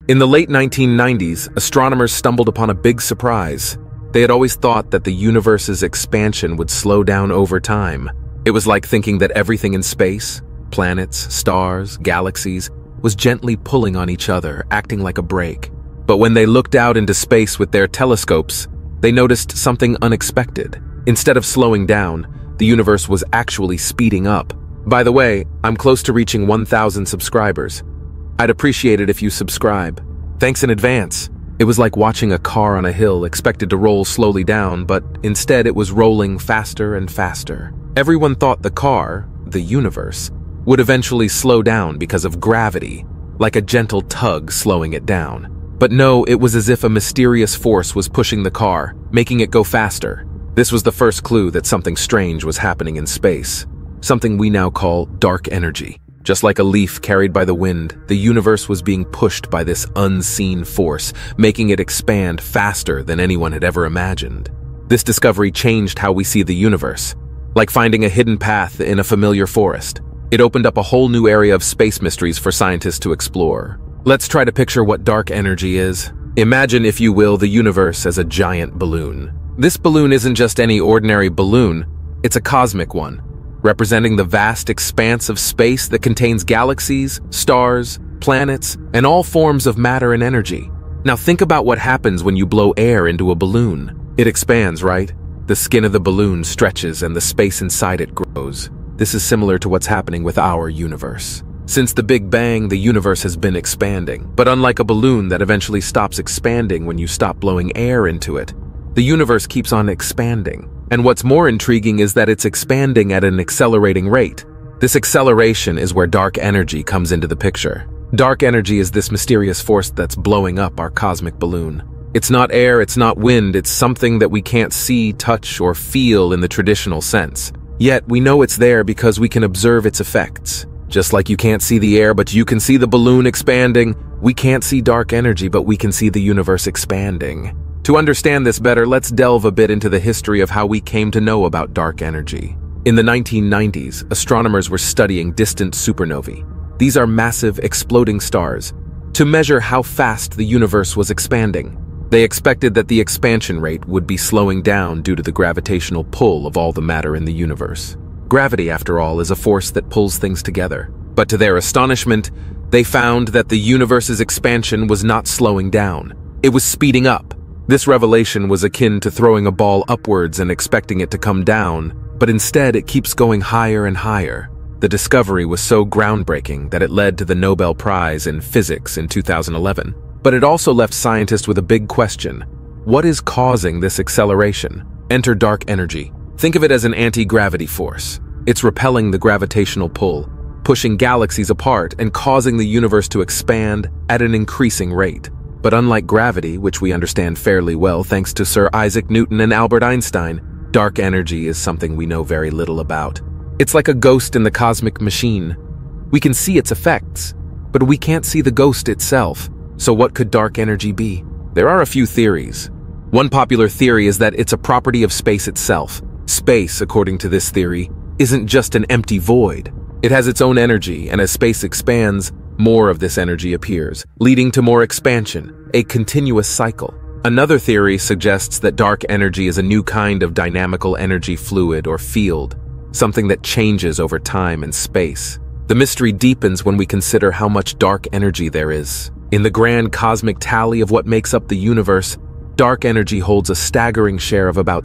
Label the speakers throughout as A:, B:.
A: In the late 1990s, astronomers stumbled upon a big surprise. They had always thought that the universe's expansion would slow down over time. It was like thinking that everything in space, planets, stars, galaxies, was gently pulling on each other, acting like a brake. But when they looked out into space with their telescopes, they noticed something unexpected. Instead of slowing down, the universe was actually speeding up. By the way, I'm close to reaching 1,000 subscribers. I'd appreciate it if you subscribe. Thanks in advance. It was like watching a car on a hill expected to roll slowly down, but instead it was rolling faster and faster. Everyone thought the car, the universe, would eventually slow down because of gravity, like a gentle tug slowing it down. But no, it was as if a mysterious force was pushing the car, making it go faster. This was the first clue that something strange was happening in space, something we now call dark energy. Just like a leaf carried by the wind, the universe was being pushed by this unseen force, making it expand faster than anyone had ever imagined. This discovery changed how we see the universe, like finding a hidden path in a familiar forest. It opened up a whole new area of space mysteries for scientists to explore. Let's try to picture what dark energy is. Imagine, if you will, the universe as a giant balloon. This balloon isn't just any ordinary balloon, it's a cosmic one, representing the vast expanse of space that contains galaxies, stars, planets, and all forms of matter and energy. Now think about what happens when you blow air into a balloon. It expands, right? The skin of the balloon stretches and the space inside it grows. This is similar to what's happening with our universe. Since the Big Bang, the universe has been expanding, but unlike a balloon that eventually stops expanding when you stop blowing air into it, the universe keeps on expanding. And what's more intriguing is that it's expanding at an accelerating rate. This acceleration is where dark energy comes into the picture. Dark energy is this mysterious force that's blowing up our cosmic balloon. It's not air, it's not wind, it's something that we can't see, touch, or feel in the traditional sense. Yet we know it's there because we can observe its effects. Just like you can't see the air, but you can see the balloon expanding, we can't see dark energy, but we can see the universe expanding. To understand this better, let's delve a bit into the history of how we came to know about dark energy. In the 1990s, astronomers were studying distant supernovae. These are massive, exploding stars, to measure how fast the universe was expanding. They expected that the expansion rate would be slowing down due to the gravitational pull of all the matter in the universe. Gravity, after all, is a force that pulls things together. But to their astonishment, they found that the universe's expansion was not slowing down. It was speeding up. This revelation was akin to throwing a ball upwards and expecting it to come down, but instead it keeps going higher and higher. The discovery was so groundbreaking that it led to the Nobel Prize in Physics in 2011. But it also left scientists with a big question. What is causing this acceleration? Enter dark energy. Think of it as an anti-gravity force. It's repelling the gravitational pull, pushing galaxies apart and causing the universe to expand at an increasing rate. But unlike gravity, which we understand fairly well thanks to Sir Isaac Newton and Albert Einstein, dark energy is something we know very little about. It's like a ghost in the cosmic machine. We can see its effects, but we can't see the ghost itself. So what could dark energy be? There are a few theories. One popular theory is that it's a property of space itself. Space, according to this theory, isn't just an empty void. It has its own energy, and as space expands, more of this energy appears, leading to more expansion, a continuous cycle. Another theory suggests that dark energy is a new kind of dynamical energy fluid or field, something that changes over time and space. The mystery deepens when we consider how much dark energy there is. In the grand cosmic tally of what makes up the universe, dark energy holds a staggering share of about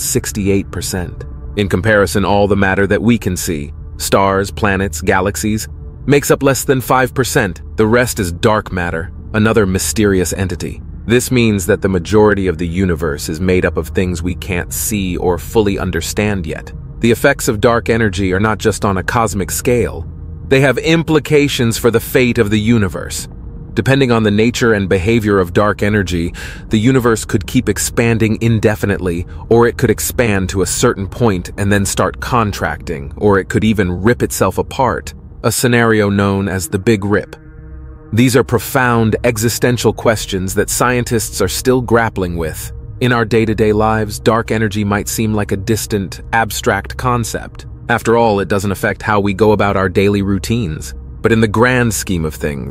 A: 68%. In comparison, all the matter that we can see, stars, planets, galaxies, makes up less than 5%. The rest is dark matter, another mysterious entity. This means that the majority of the universe is made up of things we can't see or fully understand yet. The effects of dark energy are not just on a cosmic scale. They have implications for the fate of the universe. Depending on the nature and behavior of dark energy, the universe could keep expanding indefinitely, or it could expand to a certain point and then start contracting, or it could even rip itself apart, a scenario known as the Big Rip. These are profound existential questions that scientists are still grappling with. In our day-to-day lives, dark energy might seem like a distant, abstract concept. After all, it doesn't affect how we go about our daily routines. But in the grand scheme of things,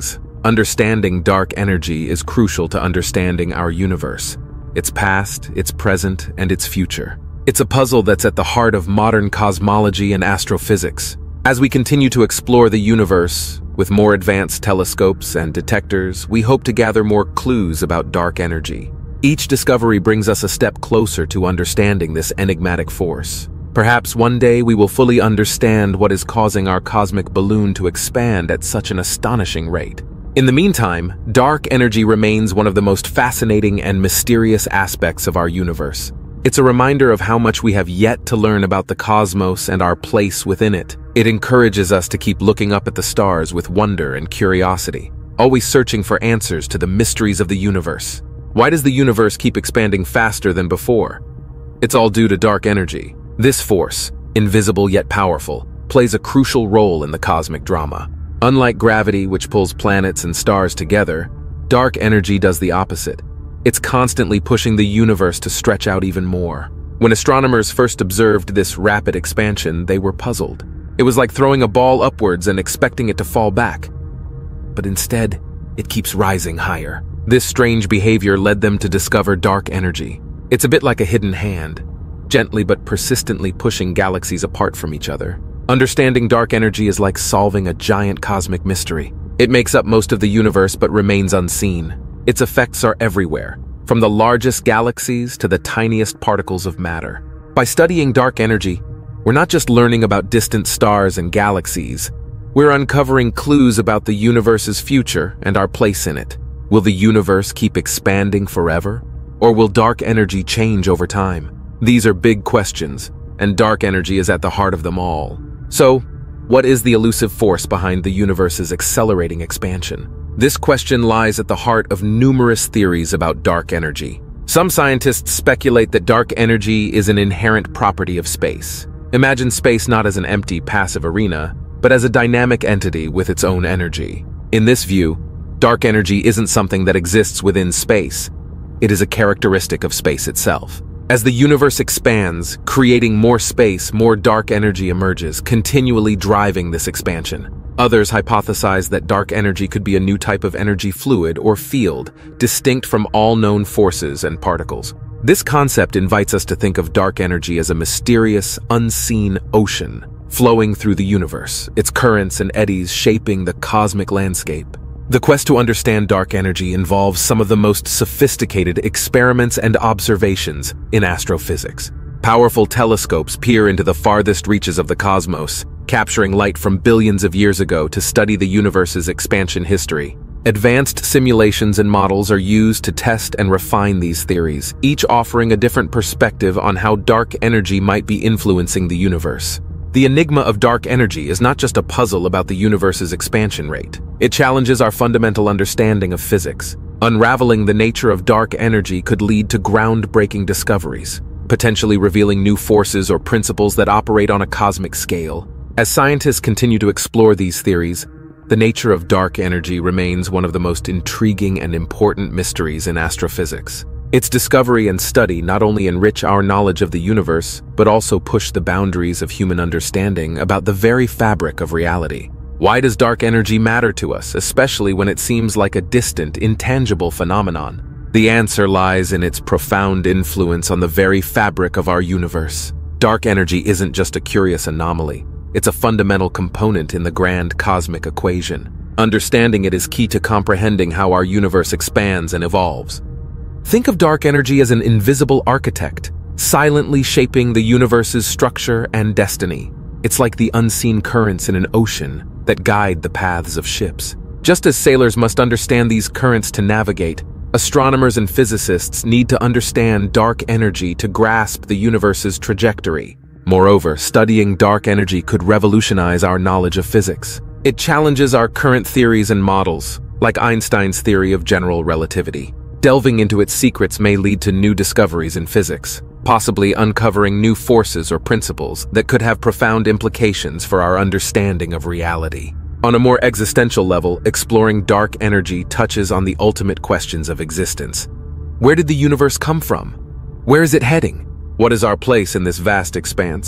A: Understanding dark energy is crucial to understanding our universe, its past, its present, and its future. It's a puzzle that's at the heart of modern cosmology and astrophysics. As we continue to explore the universe, with more advanced telescopes and detectors, we hope to gather more clues about dark energy. Each discovery brings us a step closer to understanding this enigmatic force. Perhaps one day we will fully understand what is causing our cosmic balloon to expand at such an astonishing rate. In the meantime, dark energy remains one of the most fascinating and mysterious aspects of our universe. It's a reminder of how much we have yet to learn about the cosmos and our place within it. It encourages us to keep looking up at the stars with wonder and curiosity, always searching for answers to the mysteries of the universe. Why does the universe keep expanding faster than before? It's all due to dark energy. This force, invisible yet powerful, plays a crucial role in the cosmic drama. Unlike gravity, which pulls planets and stars together, dark energy does the opposite. It's constantly pushing the universe to stretch out even more. When astronomers first observed this rapid expansion, they were puzzled. It was like throwing a ball upwards and expecting it to fall back. But instead, it keeps rising higher. This strange behavior led them to discover dark energy. It's a bit like a hidden hand, gently but persistently pushing galaxies apart from each other. Understanding dark energy is like solving a giant cosmic mystery. It makes up most of the universe but remains unseen. Its effects are everywhere, from the largest galaxies to the tiniest particles of matter. By studying dark energy, we're not just learning about distant stars and galaxies. We're uncovering clues about the universe's future and our place in it. Will the universe keep expanding forever? Or will dark energy change over time? These are big questions, and dark energy is at the heart of them all. So, what is the elusive force behind the universe's accelerating expansion? This question lies at the heart of numerous theories about dark energy. Some scientists speculate that dark energy is an inherent property of space. Imagine space not as an empty, passive arena, but as a dynamic entity with its own energy. In this view, dark energy isn't something that exists within space. It is a characteristic of space itself. As the universe expands, creating more space, more dark energy emerges, continually driving this expansion. Others hypothesize that dark energy could be a new type of energy fluid or field, distinct from all known forces and particles. This concept invites us to think of dark energy as a mysterious, unseen ocean flowing through the universe, its currents and eddies shaping the cosmic landscape. The quest to understand dark energy involves some of the most sophisticated experiments and observations in astrophysics. Powerful telescopes peer into the farthest reaches of the cosmos, capturing light from billions of years ago to study the universe's expansion history. Advanced simulations and models are used to test and refine these theories, each offering a different perspective on how dark energy might be influencing the universe. The enigma of dark energy is not just a puzzle about the universe's expansion rate. It challenges our fundamental understanding of physics. Unraveling the nature of dark energy could lead to groundbreaking discoveries, potentially revealing new forces or principles that operate on a cosmic scale. As scientists continue to explore these theories, the nature of dark energy remains one of the most intriguing and important mysteries in astrophysics. Its discovery and study not only enrich our knowledge of the universe, but also push the boundaries of human understanding about the very fabric of reality. Why does dark energy matter to us, especially when it seems like a distant, intangible phenomenon? The answer lies in its profound influence on the very fabric of our universe. Dark energy isn't just a curious anomaly. It's a fundamental component in the grand cosmic equation. Understanding it is key to comprehending how our universe expands and evolves. Think of dark energy as an invisible architect, silently shaping the universe's structure and destiny. It's like the unseen currents in an ocean that guide the paths of ships. Just as sailors must understand these currents to navigate, astronomers and physicists need to understand dark energy to grasp the universe's trajectory. Moreover, studying dark energy could revolutionize our knowledge of physics. It challenges our current theories and models, like Einstein's theory of general relativity. Delving into its secrets may lead to new discoveries in physics, possibly uncovering new forces or principles that could have profound implications for our understanding of reality. On a more existential level, exploring dark energy touches on the ultimate questions of existence. Where did the universe come from? Where is it heading? What is our place in this vast expanse?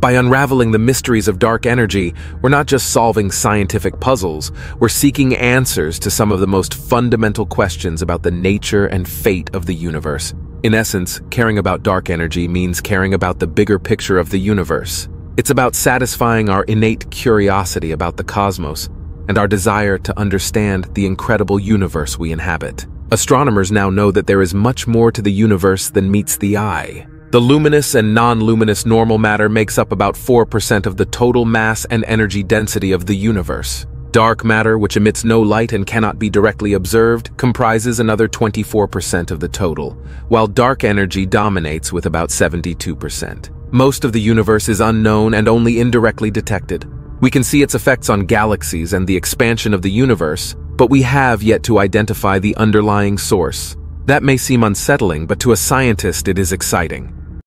A: By unraveling the mysteries of dark energy, we're not just solving scientific puzzles, we're seeking answers to some of the most fundamental questions about the nature and fate of the universe. In essence, caring about dark energy means caring about the bigger picture of the universe. It's about satisfying our innate curiosity about the cosmos and our desire to understand the incredible universe we inhabit. Astronomers now know that there is much more to the universe than meets the eye. The luminous and non-luminous normal matter makes up about 4% of the total mass and energy density of the universe. Dark matter, which emits no light and cannot be directly observed, comprises another 24% of the total, while dark energy dominates with about 72%. Most of the universe is unknown and only indirectly detected. We can see its effects on galaxies and the expansion of the universe, but we have yet to identify the underlying source. That may seem unsettling, but to a scientist it is exciting.